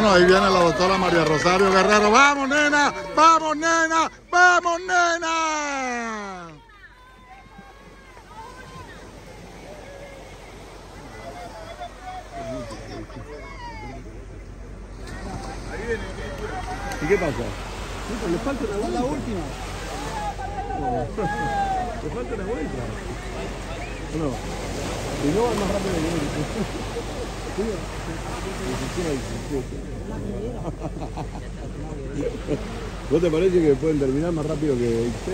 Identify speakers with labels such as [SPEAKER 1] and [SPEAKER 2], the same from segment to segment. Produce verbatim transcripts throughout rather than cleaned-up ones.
[SPEAKER 1] Bueno, ahí viene la doctora María Rosario Guerrero. ¡Vamos, nena! ¡Vamos, nena! ¡Vamos, nena!
[SPEAKER 2] ¿Y qué pasa? Le falta una vuelta. La última. Le falta una vuelta. No. Y no va más rápido que ¿No te parece que pueden terminar más rápido que usted?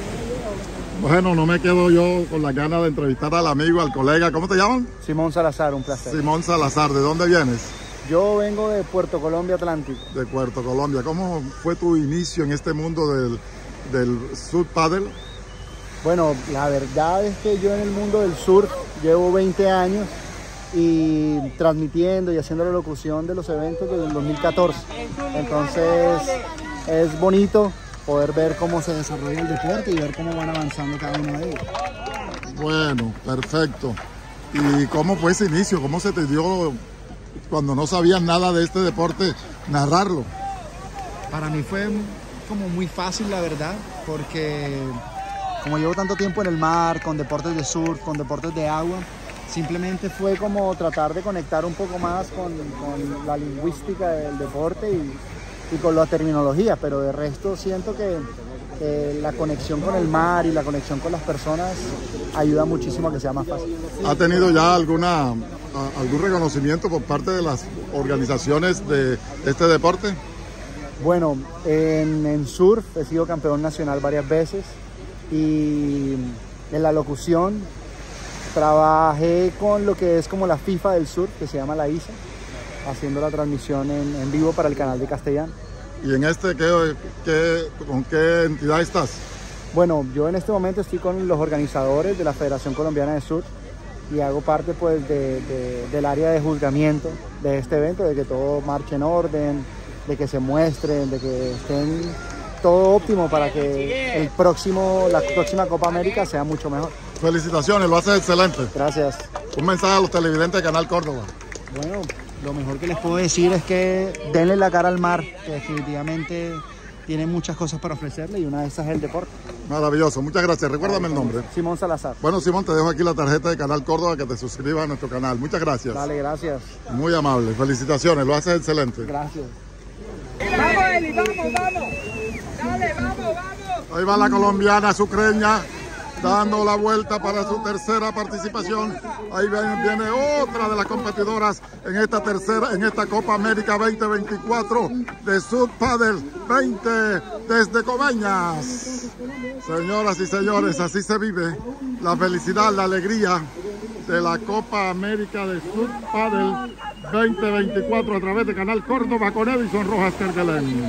[SPEAKER 1] Bueno, no me quedo yo con las ganas de entrevistar al amigo, al colega. ¿Cómo te llaman?
[SPEAKER 3] Simón Salazar, un placer.
[SPEAKER 1] Simón Salazar, ¿de dónde vienes?
[SPEAKER 3] Yo vengo de Puerto Colombia Atlántico.
[SPEAKER 1] De Puerto Colombia. ¿Cómo fue tu inicio en este mundo del, del surf paddle?
[SPEAKER 3] Bueno, la verdad es que yo en el mundo del surf llevo veinte años y transmitiendo y haciendo la locución de los eventos desde el dos mil catorce. Entonces es bonito poder ver cómo se desarrolla el deporte y ver cómo van avanzando cada uno de ellos.
[SPEAKER 1] Bueno, perfecto. ¿Y cómo fue ese inicio? ¿Cómo se te dio cuando no sabías nada de este deporte narrarlo?
[SPEAKER 3] Para mí fue como muy fácil, la verdad, porque como llevo tanto tiempo en el mar, con deportes de surf, con deportes de agua, simplemente fue como tratar de conectar un poco más con, con la lingüística del deporte y, y con la terminología, pero de resto siento que, que la conexión con el mar y la conexión con las personas ayuda muchísimo a que sea más fácil.
[SPEAKER 1] ¿Ha tenido ya alguna, a, algún reconocimiento por parte de las organizaciones de este deporte?
[SPEAKER 3] Bueno, en, en surf he sido campeón nacional varias veces y en la locución trabajé con lo que es como la FIFA del surf, que se llama la I S A, haciendo la transmisión en, en vivo para el canal de Castellano.
[SPEAKER 1] ¿Y en este qué, qué, con qué entidad estás?
[SPEAKER 3] Bueno, yo en este momento estoy con los organizadores de la Federación Colombiana de Surf y hago parte pues de, de, del área de juzgamiento de este evento, de que todo marche en orden, de que se muestren, de que estén todo óptimo para que el próximo, la próxima Copa América sea mucho mejor.
[SPEAKER 1] Felicitaciones, lo haces excelente.
[SPEAKER 3] Gracias.
[SPEAKER 1] Un mensaje a los televidentes de Canal Córdoba.
[SPEAKER 3] Bueno, lo mejor que les puedo decir es que denle la cara al mar, que definitivamente tiene muchas cosas para ofrecerle y una de esas es el deporte.
[SPEAKER 1] Maravilloso, muchas gracias. Recuérdame el nombre.
[SPEAKER 3] Simón Salazar.
[SPEAKER 1] Bueno, Simón, te dejo aquí la tarjeta de Canal Córdoba que te suscribas a nuestro canal. Muchas gracias.
[SPEAKER 3] Dale, gracias.
[SPEAKER 1] Muy amable, felicitaciones, lo haces excelente.
[SPEAKER 3] Gracias.
[SPEAKER 4] Vamos, Eli, vamos, vamos. Dale, vamos, vamos.
[SPEAKER 1] Ahí va la colombiana sucreña dando la vuelta para su tercera participación. Ahí viene, viene otra de las competidoras en esta tercera, en esta Copa América veinte veinticuatro de Surf Paddle veinte desde Coveñas. Señoras y señores, así se vive la felicidad, la alegría de la Copa América de Surf Paddle veinte veinticuatro a través de Canal Córdoba con Edison Rojas Kerguelen.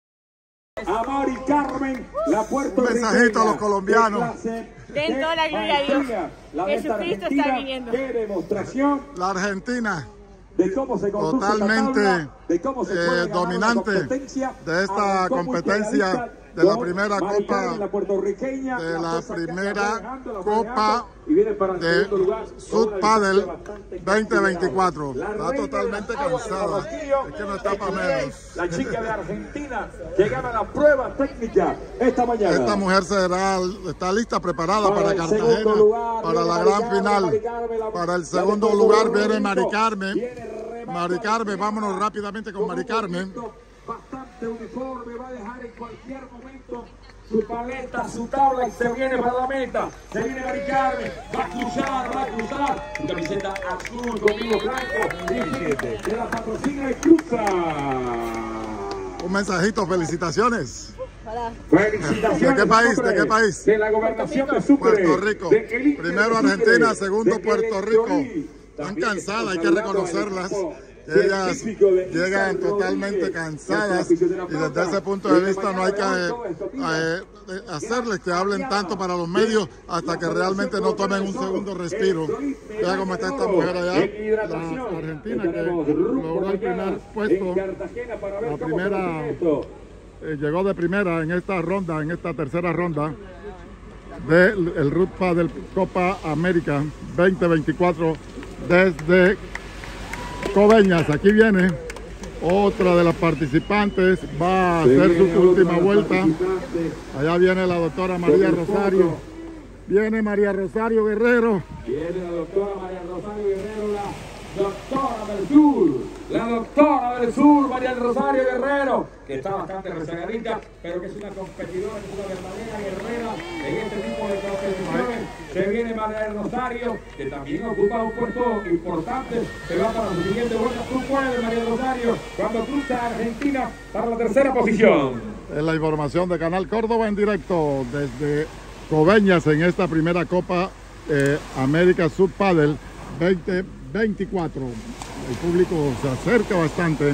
[SPEAKER 5] A Mari Carmen, la puertorriqueña.
[SPEAKER 1] Un mensajito a los colombianos.
[SPEAKER 4] Den toda la gloria a Dios. Jesucristo está viniendo.
[SPEAKER 5] Qué demostración
[SPEAKER 1] La Argentina,
[SPEAKER 5] de cómo se conduce
[SPEAKER 1] totalmente
[SPEAKER 5] la tabla, de cómo se puede
[SPEAKER 1] eh,
[SPEAKER 5] ganar
[SPEAKER 1] dominante
[SPEAKER 5] una competencia,
[SPEAKER 1] de esta
[SPEAKER 5] arrancó muy
[SPEAKER 1] competencia
[SPEAKER 5] pegadita
[SPEAKER 1] de la
[SPEAKER 5] con
[SPEAKER 1] primera
[SPEAKER 5] Mari
[SPEAKER 1] Copa
[SPEAKER 5] Carmen, la puertorriqueña,
[SPEAKER 1] de
[SPEAKER 5] la
[SPEAKER 1] la
[SPEAKER 5] fue sacando,
[SPEAKER 1] primera
[SPEAKER 5] la fue dejando, la fue
[SPEAKER 1] Copa
[SPEAKER 5] dejando, y viene para el
[SPEAKER 1] de
[SPEAKER 5] segundo lugar, con
[SPEAKER 1] Surf
[SPEAKER 5] una
[SPEAKER 1] Paddle
[SPEAKER 5] distancia bastante
[SPEAKER 1] veinte veinticuatro.
[SPEAKER 5] La
[SPEAKER 1] Está
[SPEAKER 5] reina
[SPEAKER 1] totalmente
[SPEAKER 5] de las aguas de
[SPEAKER 1] cansada,
[SPEAKER 5] Barranquillo,
[SPEAKER 1] es que no está para menos.
[SPEAKER 5] la chica de Argentina que gana la prueba técnica esta mañana.
[SPEAKER 1] Esta mujer será, está lista, preparada para,
[SPEAKER 5] el
[SPEAKER 1] Cartagena,
[SPEAKER 5] segundo lugar,
[SPEAKER 1] para la
[SPEAKER 5] viene
[SPEAKER 1] gran
[SPEAKER 5] Mari
[SPEAKER 1] final.
[SPEAKER 5] Mari Carmen, la-
[SPEAKER 1] Para el
[SPEAKER 5] la
[SPEAKER 1] segundo
[SPEAKER 5] de
[SPEAKER 1] lugar
[SPEAKER 5] Puerto
[SPEAKER 1] viene
[SPEAKER 5] Rico.
[SPEAKER 1] Mari Carmen.
[SPEAKER 5] Viene remando
[SPEAKER 1] Mari Carmen,
[SPEAKER 5] la
[SPEAKER 1] vámonos
[SPEAKER 5] primera,
[SPEAKER 1] rápidamente con
[SPEAKER 5] con
[SPEAKER 1] Mari
[SPEAKER 5] un
[SPEAKER 1] Carmen.
[SPEAKER 5] movimiento bastante uniforme, va a dejar en cualquier momento su paleta, su tabla y se viene para la meta. Se viene Mari Carmen, va a cruzar, va a cruzar. Su camiseta azul con vivo blanco, diecisiete. De la patrocina y cruza.
[SPEAKER 1] Un mensajito, felicitaciones.
[SPEAKER 5] Felicitaciones.
[SPEAKER 1] ¿De qué país?
[SPEAKER 5] Sucre,
[SPEAKER 1] ¿De qué país?
[SPEAKER 5] De la gobernación de Sucre.
[SPEAKER 1] Puerto Rico.
[SPEAKER 5] De el Inter
[SPEAKER 1] Primero
[SPEAKER 5] de Sucre,
[SPEAKER 1] Argentina, segundo
[SPEAKER 5] de
[SPEAKER 1] Puerto
[SPEAKER 5] el
[SPEAKER 1] Rico.
[SPEAKER 5] Estoril.
[SPEAKER 1] Están
[SPEAKER 5] También
[SPEAKER 1] cansadas, hay que
[SPEAKER 5] saludando al
[SPEAKER 1] reconocerlas.
[SPEAKER 5] equipo
[SPEAKER 1] Ellas
[SPEAKER 5] científico de
[SPEAKER 1] llegan
[SPEAKER 5] Isabel
[SPEAKER 1] totalmente
[SPEAKER 5] Rodríguez,
[SPEAKER 1] cansadas
[SPEAKER 5] nuestra
[SPEAKER 1] y
[SPEAKER 5] fisioterapeuta.
[SPEAKER 1] desde ese punto de
[SPEAKER 5] Desde
[SPEAKER 1] vista no hay que
[SPEAKER 5] mañana de ocho,
[SPEAKER 1] eh, eh, hacerles que hablen tanto para los medios hasta que realmente no tomen un segundo respiro. Vea cómo está esta mujer allá, la argentina que logró el primer puesto, la primera, eh, llegó de primera en esta ronda, en esta tercera ronda del el Surf Paddle Copa América veinte veinticuatro desde Coveñas. Aquí viene Otra de las participantes va a hacer su última vuelta. Allá viene la doctora María Rosario. Viene María Rosario Guerrero.
[SPEAKER 5] Viene la doctora María Rosario Guerrero, la doctora del sur. La doctora del sur, María Rosario Guerrero, que está bastante rezagadita, pero que es una competidora, que es una verdadera guerrera en este tipo de competiciones. Se viene María Rosario, que también ocupa un puesto importante, se va para su siguiente vuelta. Tú puedes, María Rosario, cuando cruza Argentina para la tercera posición.
[SPEAKER 1] Es la información de Canal Córdoba en directo desde Coveñas en esta primera Copa eh, América Sub Padel veinte veinticuatro. El público se acerca bastante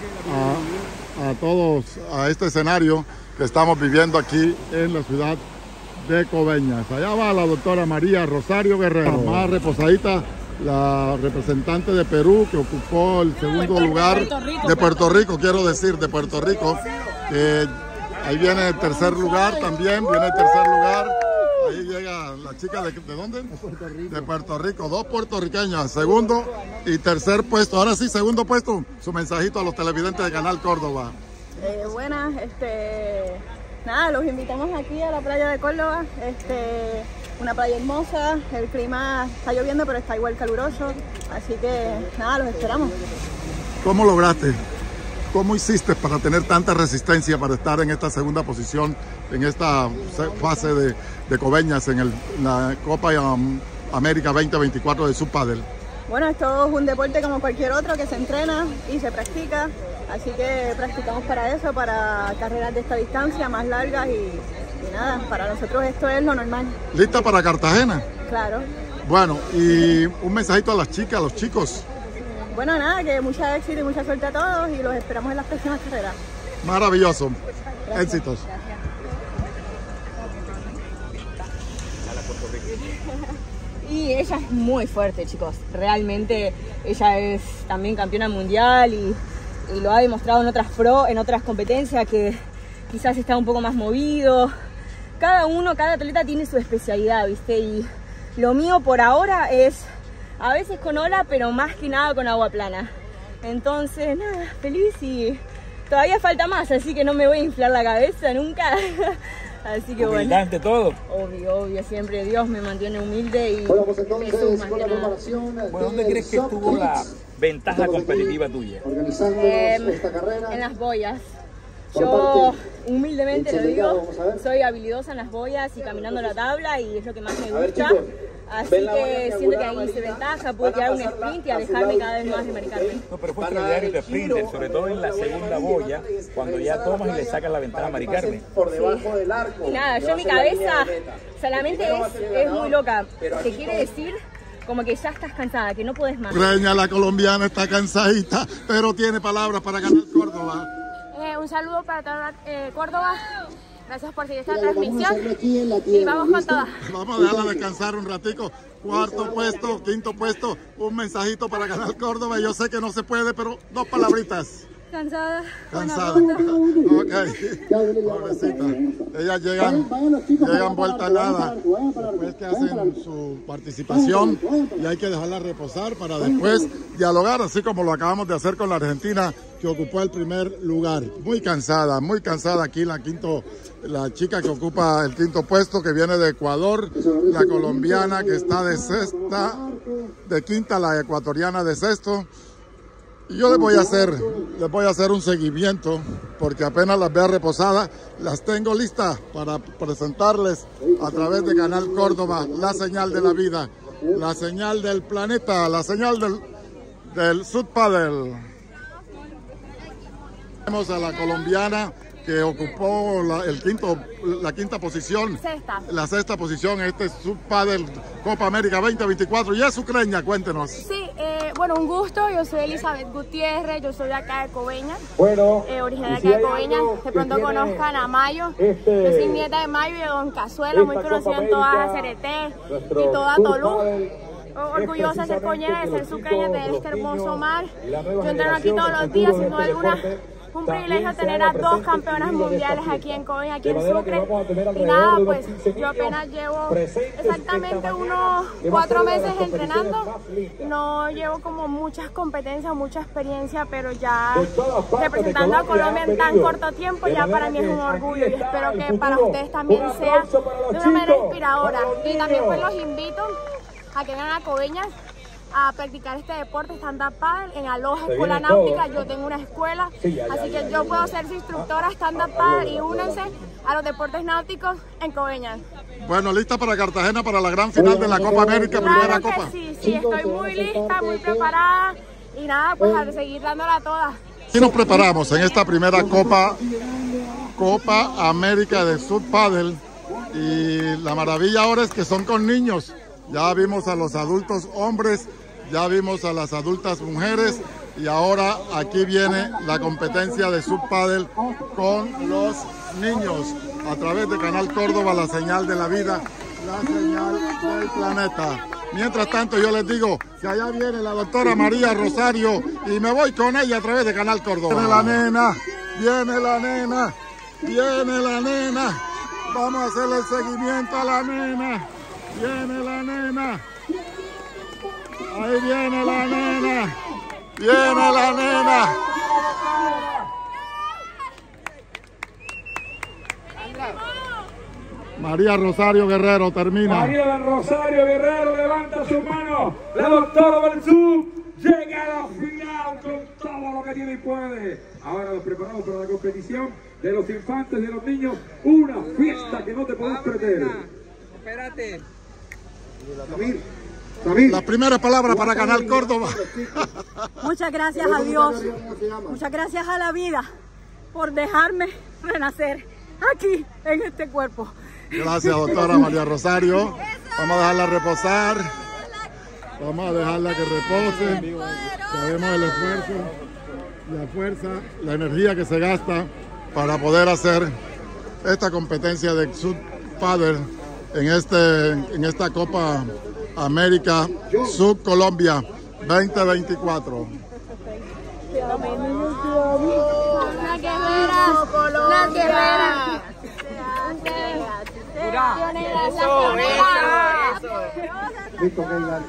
[SPEAKER 1] a, a todos, a este escenario que estamos viviendo aquí en la ciudad de Coveñas. Allá va la doctora María Rosario Guerrero, más reposadita, la representante de Perú que ocupó el segundo lugar de Puerto Rico, quiero decir, de Puerto Rico. Eh, ahí viene el tercer lugar también, viene el tercer lugar. Ahí llega la chica de, ¿de dónde? De Puerto Rico. De Puerto Rico, dos puertorriqueñas, segundo y tercer puesto. Ahora sí, segundo puesto, su mensajito a los televidentes de Canal Córdoba.
[SPEAKER 6] Eh, buenas, este, nada, los invitamos aquí a la playa de Córdoba, este, una playa hermosa, el clima está lloviendo pero está igual caluroso, así que nada, los esperamos.
[SPEAKER 1] ¿Cómo lograste? ¿Cómo hiciste para tener tanta resistencia para estar en esta segunda posición, en esta fase de, de Coveñas en el, la Copa um, América veinte veinticuatro de Sub Padel?
[SPEAKER 6] Bueno, esto es un deporte como cualquier otro que se entrena y se practica, así que practicamos para eso, para carreras de esta distancia más largas y, y nada, para nosotros esto es lo normal.
[SPEAKER 1] ¿Lista para Cartagena?
[SPEAKER 6] Claro. Bueno,
[SPEAKER 1] y un mensajito a las chicas, a los chicos.
[SPEAKER 6] Bueno, nada, que mucha éxito y mucha suerte a todos y los esperamos en las próximas carreras.
[SPEAKER 1] Maravilloso.
[SPEAKER 6] Gracias.
[SPEAKER 1] Éxitos.
[SPEAKER 6] Gracias.
[SPEAKER 7] Y ella es muy fuerte, chicos. Realmente ella es también campeona mundial y, y lo ha demostrado en otras pro, en otras competencias que quizás está un poco más movido. Cada uno, cada atleta tiene su especialidad, ¿viste? Y lo mío por ahora es a veces con ola, pero más que nada con agua plana. Entonces, nada, feliz y todavía falta más, así que no me voy a inflar la cabeza nunca. Así que bueno.
[SPEAKER 8] Ante todo.
[SPEAKER 7] Obvio, obvio, siempre Dios me mantiene humilde y
[SPEAKER 9] bueno, pues entonces,
[SPEAKER 7] Jesús más
[SPEAKER 9] con
[SPEAKER 7] que
[SPEAKER 9] la
[SPEAKER 7] nada.
[SPEAKER 8] Bueno, ¿dónde crees que estuvo la ventaja competitiva tuya?
[SPEAKER 7] Eh,
[SPEAKER 9] esta carrera.
[SPEAKER 7] En las boyas.
[SPEAKER 9] Por
[SPEAKER 7] Yo
[SPEAKER 9] parte
[SPEAKER 7] humildemente lo
[SPEAKER 9] del
[SPEAKER 7] digo,
[SPEAKER 9] vamos a ver.
[SPEAKER 7] soy habilidosa en las boyas y caminando la tabla y es lo que más me
[SPEAKER 9] A ver,
[SPEAKER 7] gusta.
[SPEAKER 9] chicos,
[SPEAKER 7] Así
[SPEAKER 9] ven la boya
[SPEAKER 7] que siento que
[SPEAKER 9] triangular
[SPEAKER 7] ahí hice
[SPEAKER 9] amarilla,
[SPEAKER 7] ventaja, pude
[SPEAKER 9] van a
[SPEAKER 7] tirar un
[SPEAKER 9] pasarla
[SPEAKER 7] sprint y
[SPEAKER 9] a su
[SPEAKER 7] alejarme
[SPEAKER 9] lado
[SPEAKER 7] cada vez más de
[SPEAKER 9] izquierdo,
[SPEAKER 7] Maricarmen.
[SPEAKER 8] No, pero fue
[SPEAKER 9] Van a
[SPEAKER 8] extraordinario
[SPEAKER 9] dar
[SPEAKER 8] tu
[SPEAKER 9] el
[SPEAKER 8] sprinter,
[SPEAKER 9] giro,
[SPEAKER 8] sobre todo en la
[SPEAKER 9] van a
[SPEAKER 8] segunda
[SPEAKER 9] llevar
[SPEAKER 8] boya,
[SPEAKER 9] y llevan
[SPEAKER 8] cuando
[SPEAKER 9] y
[SPEAKER 8] ya
[SPEAKER 9] regresar a la
[SPEAKER 8] tomas y le
[SPEAKER 9] playa
[SPEAKER 8] sacas la ventaja a
[SPEAKER 9] para que
[SPEAKER 8] Maricarmen.
[SPEAKER 9] pasen por debajo del arco.
[SPEAKER 7] Y nada,
[SPEAKER 9] que
[SPEAKER 7] yo
[SPEAKER 9] va
[SPEAKER 7] en mi
[SPEAKER 9] a ser la línea
[SPEAKER 7] cabeza
[SPEAKER 9] de meta.
[SPEAKER 7] solamente
[SPEAKER 9] Primero va a
[SPEAKER 7] es,
[SPEAKER 9] ser el
[SPEAKER 7] es
[SPEAKER 9] ganador,
[SPEAKER 7] muy loca,
[SPEAKER 9] pero
[SPEAKER 7] que
[SPEAKER 9] aquí
[SPEAKER 7] quiere
[SPEAKER 9] todos-
[SPEAKER 7] decir como que ya estás cansada, que no puedes más.
[SPEAKER 1] Ucrania, la colombiana, está cansadita, pero tiene palabras para ganar Córdoba.
[SPEAKER 10] Eh, un saludo para toda eh, Córdoba. Gracias por seguir esta
[SPEAKER 9] Mira, vamos a
[SPEAKER 10] transmisión.
[SPEAKER 9] hacerlo aquí en la
[SPEAKER 10] Y
[SPEAKER 9] tierra,
[SPEAKER 10] vamos con
[SPEAKER 9] ¿listo?
[SPEAKER 10] todas.
[SPEAKER 1] Vamos a dejarla descansar un ratico. Cuarto puesto, quinto puesto, un mensajito para ganar Córdoba. Yo sé que no se puede, pero dos palabritas.
[SPEAKER 10] Cansada.
[SPEAKER 1] Cansada. Ok. Pobrecita. Ellas llegan, llegan vuelta a nada. Después que hacen su participación y hay que dejarla reposar para después dialogar, así como lo acabamos de hacer con la Argentina, que ocupó el primer lugar. Muy cansada, muy cansada aquí la quinto, la chica que ocupa el quinto puesto, que viene de Ecuador, la colombiana que está de sexta, de quinta la ecuatoriana de sexto. Y yo les voy a hacer, les voy a hacer un seguimiento, porque apenas las vea reposadas, las tengo listas para presentarles a través de Canal Córdoba, la señal de la vida, la señal del planeta, la señal del, del Sub Padel. Tenemos a la colombiana que ocupó la, el quinto, la quinta posición,
[SPEAKER 10] Sexta.
[SPEAKER 1] la sexta posición en este Sub Padel Copa América veinte veinticuatro. Y es ucrania, cuéntenos.
[SPEAKER 10] Sí, eh, bueno, un gusto. Yo soy Elizabeth Gutiérrez. Yo soy de acá de Coveñas.
[SPEAKER 5] Bueno,
[SPEAKER 10] Eh, originaria
[SPEAKER 5] y
[SPEAKER 10] de
[SPEAKER 5] si
[SPEAKER 10] acá de
[SPEAKER 5] hay
[SPEAKER 10] Coveñas.
[SPEAKER 5] algo
[SPEAKER 10] De
[SPEAKER 5] que
[SPEAKER 10] pronto
[SPEAKER 5] tiene
[SPEAKER 10] conozcan a Mayo.
[SPEAKER 5] este-
[SPEAKER 10] Yo soy nieta de Mayo y de Don Cazuela, muy
[SPEAKER 5] esta
[SPEAKER 10] conocida
[SPEAKER 5] Copa
[SPEAKER 10] en toda
[SPEAKER 5] América,
[SPEAKER 10] C R T
[SPEAKER 5] nuestro
[SPEAKER 10] y toda
[SPEAKER 5] Sub
[SPEAKER 10] Tolú.
[SPEAKER 5] Padel,
[SPEAKER 10] Orgullosa de ser coñera, de ser sucreña, de
[SPEAKER 5] los
[SPEAKER 10] este hermoso
[SPEAKER 5] niños
[SPEAKER 10] mar.
[SPEAKER 5] y la nueva
[SPEAKER 10] Yo entreno aquí
[SPEAKER 5] generación
[SPEAKER 10] todos
[SPEAKER 5] de
[SPEAKER 10] los días,
[SPEAKER 5] futuro
[SPEAKER 10] sin
[SPEAKER 5] de
[SPEAKER 10] duda
[SPEAKER 5] este
[SPEAKER 10] alguna.
[SPEAKER 5] deporte
[SPEAKER 10] un privilegio tener a dos campeonas mundiales aquí en Coveñas, aquí en Sucre. Y nada, pues yo apenas llevo exactamente unos cuatro meses entrenando. No llevo como muchas competencias, mucha experiencia, pero ya representando a Colombia en tan corto tiempo, ya para mí es un orgullo y espero que para ustedes también sea de una manera inspiradora. Y también pues los invito a que vengan a Coveñas a practicar este deporte stand-up paddle en Aloha Escuela Náutica. Yo tengo una escuela, así que yo puedo ser su instructora stand-up paddle y únanse a los deportes náuticos en Coveñas.
[SPEAKER 1] Bueno, lista para Cartagena para la gran final de la Copa América,
[SPEAKER 10] claro
[SPEAKER 1] primera
[SPEAKER 10] que
[SPEAKER 1] Copa.
[SPEAKER 10] Sí, sí, estoy muy lista, muy preparada y nada, pues a seguir dándola toda.
[SPEAKER 1] Aquí nos preparamos en esta primera Copa, Copa América de Sub Paddle y la maravilla ahora es que son con niños. Ya vimos a los adultos hombres, ya vimos a las adultas mujeres y ahora aquí viene la competencia de Sub Paddle con los niños a través de Canal Córdoba, la señal de la vida, la señal del planeta. Mientras tanto yo les digo que allá viene la doctora María Rosario y me voy con ella a través de Canal Córdoba. Viene la nena, viene la nena, viene la nena. Vamos a hacerle el seguimiento a la nena. Viene la nena. Ahí viene la nena. Viene la nena. María Rosario Guerrero termina.
[SPEAKER 5] María Rosario Guerrero levanta su mano. La doctora del Sub llega a la final con todo lo que tiene y puede. Ahora nos preparamos para la competición de los infantes y de los niños. Una fiesta que no te podés perder.
[SPEAKER 4] Espérate.
[SPEAKER 5] Samir, Samir.
[SPEAKER 1] La primera palabra para Canal Córdoba.
[SPEAKER 6] Muchas gracias a Dios, muchas gracias a la vida por dejarme renacer aquí en este cuerpo.
[SPEAKER 1] Gracias, doctora María Rosario. Vamos a dejarla reposar. Vamos a dejarla que repose. Sabemos el esfuerzo, la fuerza, la energía que se gasta para poder hacer esta competencia de Sub Paddle en, este, en esta Copa América Sub Colombia veinte veinticuatro.
[SPEAKER 10] La guerrera, la guerrera.
[SPEAKER 4] Eso, eso,
[SPEAKER 9] Listo, ok, dale.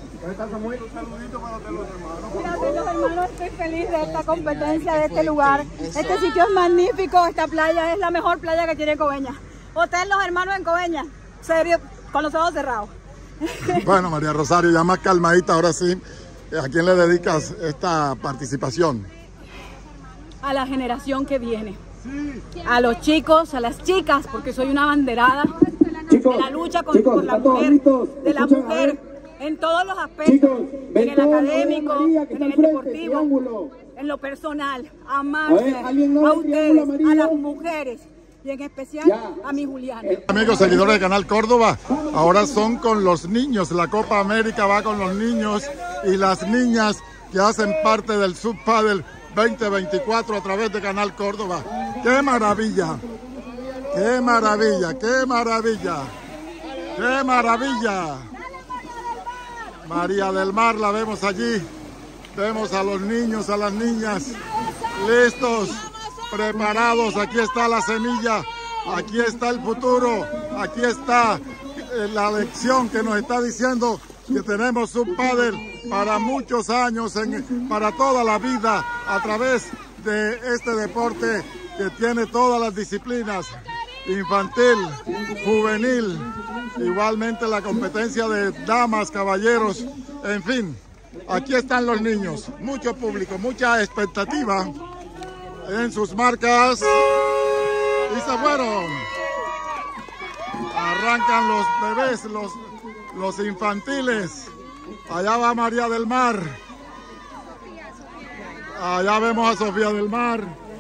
[SPEAKER 6] Gracias, los hermanos, estoy feliz de esta competencia, de este lugar. Este sitio es magnífico, esta playa es la mejor playa que tiene Coveñas. Ustedes, los hermanos en Coveñas, serio, con los ojos cerrados.
[SPEAKER 1] Bueno, María Rosario, ya más calmadita, ahora sí. ¿A quién le dedicas esta participación?
[SPEAKER 6] A la generación que viene. A los chicos, a las chicas, porque soy una abanderada de la lucha con,
[SPEAKER 9] chicos,
[SPEAKER 6] por la
[SPEAKER 9] están todos
[SPEAKER 6] mujer,
[SPEAKER 9] listos.
[SPEAKER 6] de la
[SPEAKER 9] Escuchen,
[SPEAKER 6] mujer en todos los aspectos,
[SPEAKER 9] Chicos,
[SPEAKER 6] en
[SPEAKER 9] ven
[SPEAKER 6] el
[SPEAKER 9] todos,
[SPEAKER 6] académico,
[SPEAKER 9] María, que
[SPEAKER 6] en
[SPEAKER 9] está
[SPEAKER 6] el
[SPEAKER 9] al frente,
[SPEAKER 6] deportivo,
[SPEAKER 9] triángulo.
[SPEAKER 6] en lo personal, a
[SPEAKER 9] A
[SPEAKER 6] Marce,
[SPEAKER 9] ver, ¿alguien no
[SPEAKER 6] a
[SPEAKER 9] ve el triángulo
[SPEAKER 6] ustedes,
[SPEAKER 9] amarillo?
[SPEAKER 6] a las mujeres y en especial
[SPEAKER 9] Ya.
[SPEAKER 6] a mi Juliana.
[SPEAKER 1] Amigos seguidores de Canal Córdoba, ahora son con los niños. La Copa América va con los niños y las niñas que hacen parte del Sub Paddle veinte veinticuatro a través de Canal Córdoba. ¡Qué maravilla! ¡Qué maravilla! ¡Qué maravilla! ¡Qué maravilla! María del Mar la vemos allí. Vemos a los niños, a las niñas listos, preparados. Aquí está la semilla, aquí está el futuro, aquí está la lección que nos está diciendo que tenemos Sub Paddle para muchos años, en, para toda la vida, a través de este deporte que tiene todas las disciplinas, infantil, juvenil, igualmente la competencia de damas, caballeros, en fin, aquí están los niños, mucho público, mucha expectativa en sus marcas y se fueron. Arrancan los bebés, los, los infantiles. Allá va María del Mar. Allá vemos a Sofía del Mar.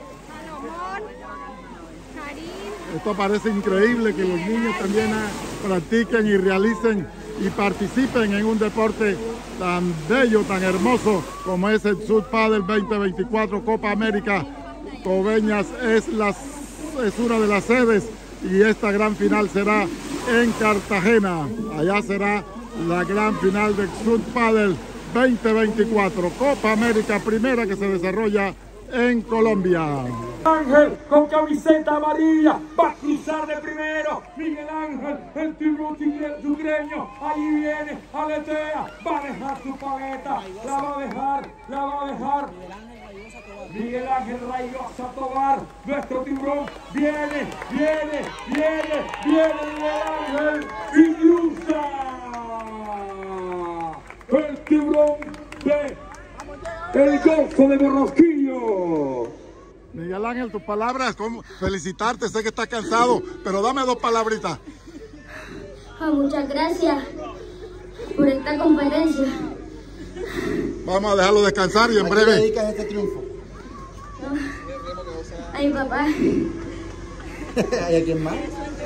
[SPEAKER 1] Esto parece increíble que los niños también practiquen y realicen y participen en un deporte tan bello, tan hermoso como es el Sub Paddle veinte veinticuatro Copa América. Coveñas es, la, es una de las sedes y esta gran final será en Cartagena. Allá será la gran final de Sub Paddle veinte veinticuatro Copa América, primera que se desarrolla en Colombia.
[SPEAKER 5] Ángel con camiseta amarilla, va a cruzar de primero, Miguel Ángel, el tiburón sucreño, ahí viene, aletea, va a dejar su paleta, la va a dejar, la va a dejar. Miguel Ángel Raigosa Tobar, nuestro tiburón, viene, viene, viene, viene Miguel Ángel y cruza. El tiburón de el Golfo de Borrosquillo.
[SPEAKER 1] Miguel Ángel, tus palabras, ¿cómo? Felicitarte, sé que estás cansado, pero dame dos palabritas.
[SPEAKER 10] Oh, muchas gracias por esta competencia.
[SPEAKER 1] Vamos a dejarlo descansar y en breve.
[SPEAKER 3] ¿A quién le dedicas este triunfo?
[SPEAKER 10] A mi papá.
[SPEAKER 3] ¿Y a quién más?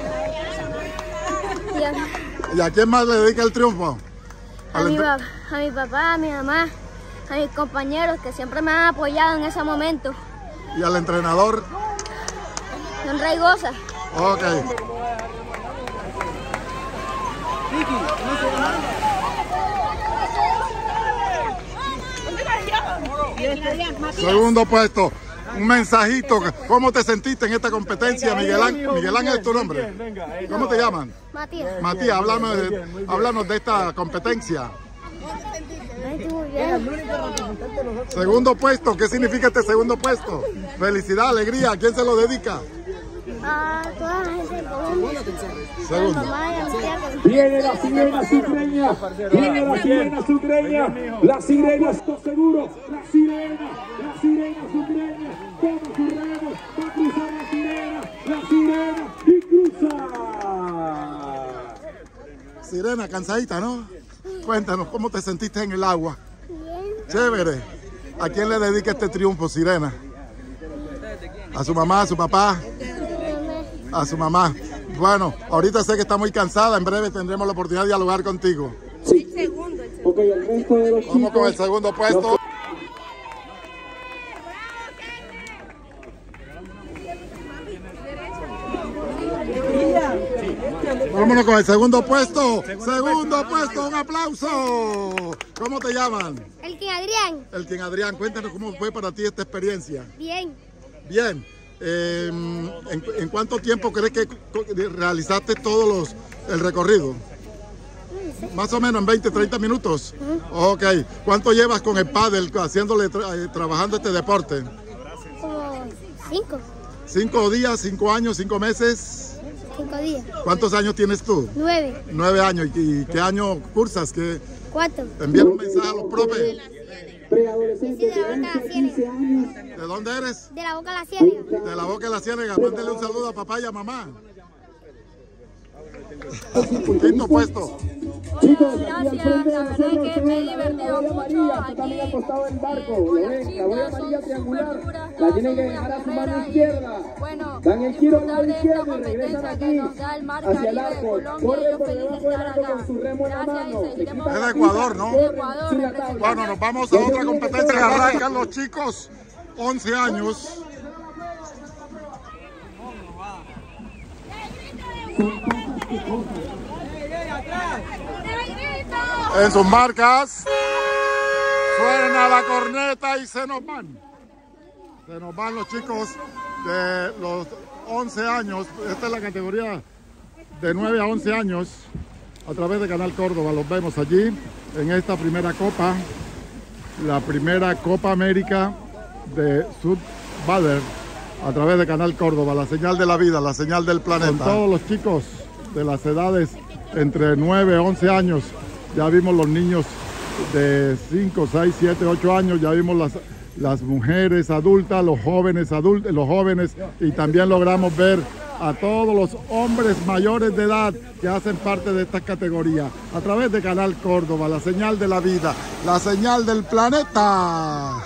[SPEAKER 10] Y a,
[SPEAKER 1] ¿Y a quién más le dedica el triunfo?
[SPEAKER 10] a, mi, a mi papá, a mi mamá, a mis compañeros que siempre me han apoyado en ese momento.
[SPEAKER 1] ¿Y al entrenador?
[SPEAKER 10] Don Raigosa.
[SPEAKER 1] Ok. Segundo puesto. Un mensajito. ¿Cómo te sentiste en esta competencia, Miguel Ángel? Miguel Ángel es tu nombre. ¿Cómo te llaman?
[SPEAKER 10] Matías.
[SPEAKER 1] Matías, háblanos de, háblanos de esta competencia. Segundo puesto, ¿qué significa este segundo puesto? Felicidad, alegría, ¿a quién se lo dedica?
[SPEAKER 10] A toda la gente de Colombia.
[SPEAKER 1] Segundo.
[SPEAKER 5] Viene la sirena sucreña, viene la sirena sucreña, la sirena, estoy seguro, la sirena, la sirena sucreña, toma su remo, va a cruzar la sirena, la sirena y cruza.
[SPEAKER 1] Sirena, cansadita, ¿no? Cuéntanos, ¿cómo te sentiste en el agua?
[SPEAKER 10] Bien.
[SPEAKER 1] Chévere. ¿A quién le dedica este triunfo, Sirena? ¿A su mamá, a su papá? A su mamá. Bueno, ahorita sé que está muy cansada, en breve tendremos la oportunidad de dialogar contigo.
[SPEAKER 5] Sí. El segundo, el segundo. Okay, el resto de los
[SPEAKER 1] Vamos con el segundo puesto. Vámonos con el segundo puesto. Segundo puesto, un aplauso. ¿Cómo te llaman?
[SPEAKER 10] El que Adrián.
[SPEAKER 1] El quien Adrián, cuéntanos cómo fue para ti esta experiencia.
[SPEAKER 10] Bien.
[SPEAKER 1] Bien. Eh, ¿en, ¿En cuánto tiempo crees que realizaste todos los el recorrido? Más o menos en veinte, treinta minutos. Uh-huh. Ok. ¿Cuánto llevas con el pádel haciéndole, tra trabajando este deporte?
[SPEAKER 10] Como cinco.
[SPEAKER 1] ¿Cinco días, cinco años, cinco meses?
[SPEAKER 10] Cinco días.
[SPEAKER 1] ¿Cuántos años tienes tú?
[SPEAKER 10] Nueve.
[SPEAKER 1] Nueve años. ¿Y, y qué año cursas? ¿Qué?
[SPEAKER 10] Cuatro.
[SPEAKER 1] Envían un mensaje a los profes.
[SPEAKER 10] Preadolescente de la quince años.
[SPEAKER 1] ¿De dónde eres?
[SPEAKER 10] De la Boca de la Ciénaga.
[SPEAKER 1] De la Boca de la Ciénaga. Mándele un saludo a papá y a mamá. Quinto puesto.
[SPEAKER 10] Chicos, gracias, la verdad es que me he divertido mucho aquí, eh, con las chicas, son súper duras, todas son unas guerreras y bueno, disfrutar de esta competencia que nos da el mar Caribe de Colombia y yo feliz de estar acá. Gracias y seguiremos.
[SPEAKER 1] Es de Ecuador, ¿no?
[SPEAKER 10] De Ecuador, representando.
[SPEAKER 1] Bueno, nos vamos a otra competencia que arrancan los chicos, once años. En sus marcas, suena la corneta y se nos van. Se nos van los chicos de los once años. Esta es la categoría de nueve a once años. A través de Canal Córdoba los vemos allí en esta primera copa. La primera Copa América de Sud-Bader. A través de Canal Córdoba, la señal de la vida, la señal del planeta. Con todos los chicos de las edades entre nueve a once años. Ya vimos los niños de cinco, seis, siete, ocho años, ya vimos las, las mujeres adultas, los jóvenes adultos, los jóvenes, y también logramos ver a todos los hombres mayores de edad que hacen parte de esta categoría. A través de Canal Córdoba, la señal de la vida, la señal del planeta.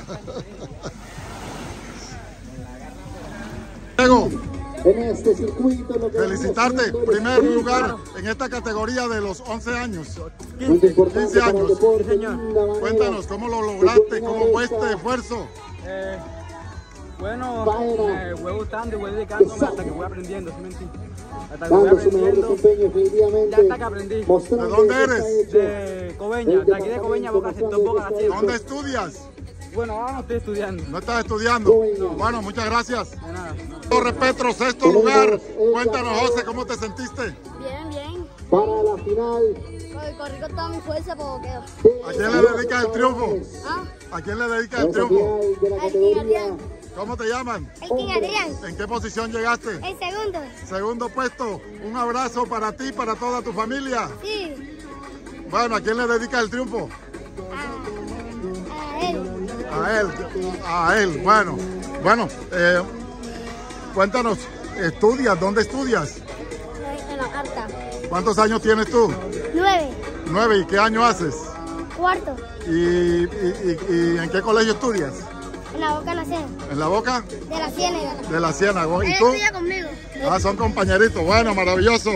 [SPEAKER 1] Diego,
[SPEAKER 9] en este circuito, lo que
[SPEAKER 1] felicitarte, primer lugar en esta categoría de los once años,
[SPEAKER 9] quince
[SPEAKER 1] años.
[SPEAKER 9] Deporte,
[SPEAKER 8] señor.
[SPEAKER 1] Cuéntanos, ¿cómo lo lograste? ¿Cómo fue este esfuerzo?
[SPEAKER 8] Eh, bueno, me voy gustando y voy dedicándome hasta que voy aprendiendo, ¿sí me entiendes? Hasta que voy
[SPEAKER 9] dando su mejor
[SPEAKER 8] aprendiendo,
[SPEAKER 9] desempeño, definitivamente.
[SPEAKER 8] ya hasta que aprendí.
[SPEAKER 1] ¿De dónde eres?
[SPEAKER 8] De Coveña, de aquí de Coveña, Boca, sector Boca, la Ciénaga.
[SPEAKER 1] ¿Dónde estudias?
[SPEAKER 8] Bueno, ahora no estoy estudiando.
[SPEAKER 1] ¿No estás estudiando? No. Bueno, muchas gracias.
[SPEAKER 8] De nada.
[SPEAKER 1] Torre Petro, sexto lugar. Cuéntanos, José, ¿cómo te sentiste?
[SPEAKER 10] Bien, bien.
[SPEAKER 9] Para la final.
[SPEAKER 10] Corrí con toda mi fuerza, pero quedó.
[SPEAKER 1] ¿A quién le dedicas el triunfo?
[SPEAKER 10] ¿Ah?
[SPEAKER 1] ¿A quién le dedicas el triunfo?
[SPEAKER 10] Elkin Adrián.
[SPEAKER 1] ¿Cómo te llaman?
[SPEAKER 10] Elkin Adrián.
[SPEAKER 1] ¿En qué posición llegaste?
[SPEAKER 10] El segundo.
[SPEAKER 1] Segundo puesto. Un abrazo para ti y para toda tu familia.
[SPEAKER 10] Sí.
[SPEAKER 1] Bueno, ¿a quién le dedicas el triunfo?
[SPEAKER 10] A, a él.
[SPEAKER 1] A él, a él. Bueno, bueno, eh, cuéntanos, ¿estudias? ¿Dónde estudias?
[SPEAKER 10] En la carta.
[SPEAKER 1] ¿Cuántos años tienes tú?
[SPEAKER 10] Nueve.
[SPEAKER 1] Nueve. ¿Y qué año haces?
[SPEAKER 10] Cuarto.
[SPEAKER 1] ¿Y, y, y, y en qué colegio estudias?
[SPEAKER 10] En la Boca Nacena.
[SPEAKER 1] ¿En la Boca?
[SPEAKER 10] De la Ciénaga.
[SPEAKER 1] De la Ciénaga. ¿Y
[SPEAKER 10] Él
[SPEAKER 1] tú?
[SPEAKER 10] estudia conmigo.
[SPEAKER 1] Ah, son compañeritos. Bueno, maravilloso.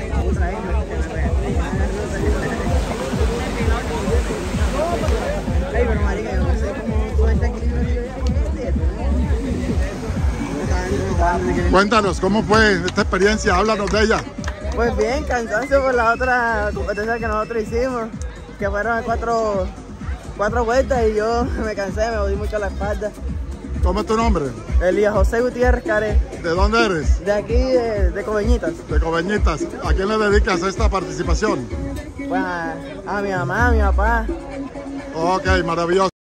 [SPEAKER 1] Cuéntanos, ¿cómo fue esta experiencia? Háblanos de ella.
[SPEAKER 11] Pues bien, cansancio por la otra competencia que nosotros hicimos, que fueron cuatro, cuatro vueltas y yo me cansé, me jodí mucho la espalda.
[SPEAKER 1] ¿Cómo es tu nombre?
[SPEAKER 11] Elías José Gutiérrez Caré.
[SPEAKER 1] ¿De dónde eres?
[SPEAKER 11] De aquí, de, de Coveñitas.
[SPEAKER 1] De Coveñitas. ¿A quién le dedicas esta participación?
[SPEAKER 11] Pues a, a mi mamá, a mi papá.
[SPEAKER 1] Ok, maravilloso.